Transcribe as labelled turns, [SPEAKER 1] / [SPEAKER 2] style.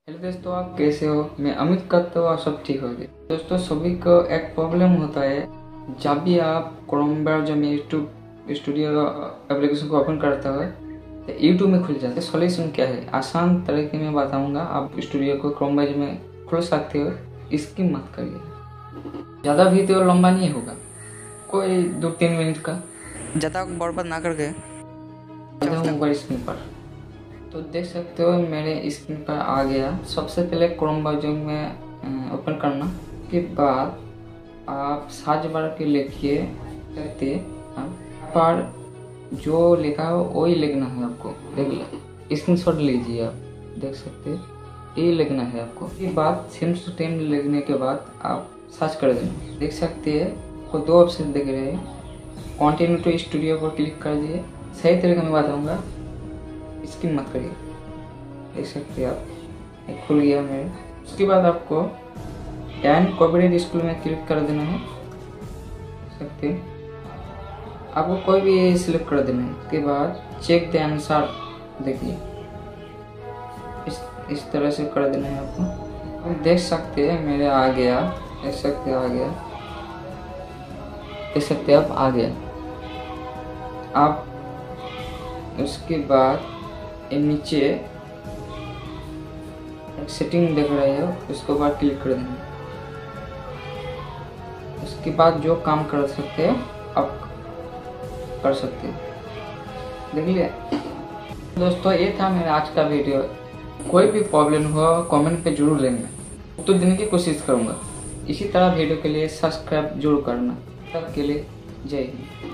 [SPEAKER 1] Hello दोस्तों, आप कैसे हो? मैं उम्मीद करता हूँ आप सब ठीक होंगे। दोस्तों, सभी को एक प्रॉब्लम होता है, जब भी आप क्रोम ब्राउज़र में यूट्यूब स्टूडियो एप्लीकेशन को ओपन करते हो तो यूट्यूब में खुल जाता है। सॉल्यूशन क्या है, आसान तरीके में बताऊंगा। आप स्टूडियो को क्रोम ब्राउज़र में खोल सकते हो। स्किप मत करिए, ज़्यादा वीडियो लंबा नहीं होगा, कोई 2-3 मिनट का। ज़्यादा बर्बाद ना करके मोबाइल स्क्रीन पर तो देख सकते हो मेरे स्क्रीन पर आ गया। सबसे पहले क्रोम ब्राउज़र में ओपन करना के बाद आप सर्च बार के लिखिए करते पर जो लिखा हो वही लिखना है आपको। देख स्क्रीनशॉट लीजिए, आप देख सकते ये लिखना है आपको। इसके बाद सेम टू सेम लिखने के बाद आप सर्च कर देना। देख सकते हैं आपको 2 ऑप्शन दिख रहे हैं। कंटिन्यू टू स्टूडियो पर क्लिक कर दिए। सही तरीके में बताऊंगा, इसकी मत करिए। देख सकते हैं आप, एक खुल गया मेरे। उसके बाद आपको एंड कॉपीराइट स्कूल में क्लिक कर देना है। देख सकते हैं आपको कोई भी सिलेक्ट कर देना है। उसके बाद चेक द आंसर, देखिए इस तरह से कर देना है आपको। देख सकते हैं मेरे आ गया। देख सकते आ गया, देख सकते आप आ गया। आप उसके बाद नीचे एक सेटिंग देख रहे हो, उसके बाद क्लिक कर देना। उसके बाद जो काम कर सकते हैं आप कर सकते हैं। देख लिया दोस्तों, ये था मेरा आज का वीडियो। कोई भी प्रॉब्लम हो कमेंट पे जरूर लेना, तो देने की कोशिश करूंगा। इसी तरह वीडियो के लिए सब्सक्राइब जरूर करना। तब के लिए जय हिंद।